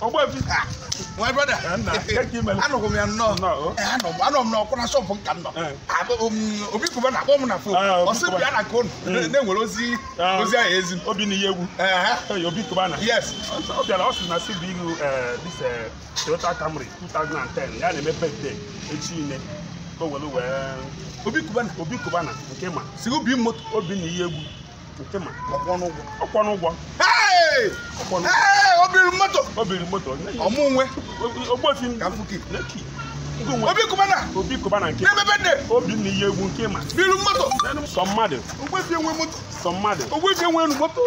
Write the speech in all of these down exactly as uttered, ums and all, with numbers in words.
My brother, I know me and no, no, I know, I don't know. When I saw from Canada, I will be given a woman of food. Or simply I cone. Then we'll see. Ozia is Obini. You'll be cubana. Yes. Okay, I also see you this Toyota Camry twenty ten. Yeah, they made birthday. It's in it. Go well. Obi cubana, Obi cubana. Okay, man. See you be moto Obini Yebu. Okay, man. Upon one. Hey! Hey! Obi moto. Obi moto. Omunwe. Obofin Kafuki. Neki. Obi cubana. Obi cubana. Never birthday. Obini Yebu came. Bill moto. Some mother. Obi moto. Some mother. Obi moto.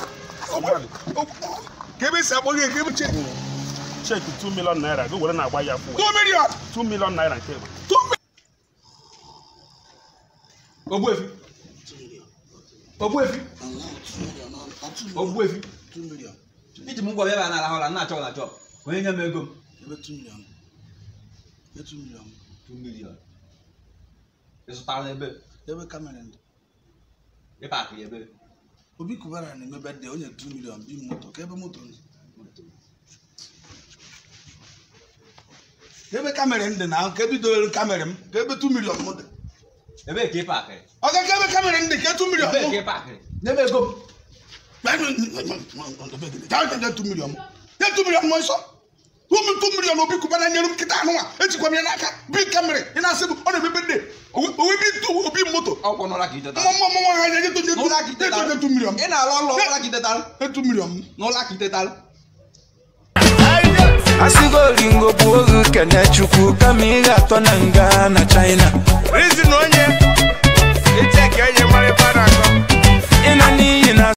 Give me some money. Give me check. Check two million naira. Go and buy your food. Two million. Two million naira. Two million. Obuefi. Obuefi. Obuefi. Two million. Iti mungu beba na la hola na cho na cho. When you make go. Two million. Two million. Two million. Eso ta na ebe. Ebe camera ndi. E pa ki ebe. Obi kubara na me birthday onye two million bi moto. Ka ebe moto ndi. Ebe camera ndi na ka bi do camera m. Ka ebe two million moto. Ebe ke pa ke. Oga ka ebe camera ndi ka two million. Ebe ke pa ke. Nebe go. two million. two million mo so. two million obi kubana nyerum kita anu a. Eti kwa me na aka. Big camera. Ina sebu ona me birthday. Obi bi obi moto. Akwo no la ki teta. Mo mo mo ha je to je. No la ki teta. two million. Ina lo lo la ki teta. two million. No la ki teta. Asigo lingo buogu kene chuku kamiga tonanga na China. Reason onye. Ite kenye mare para ko. Ina ni ina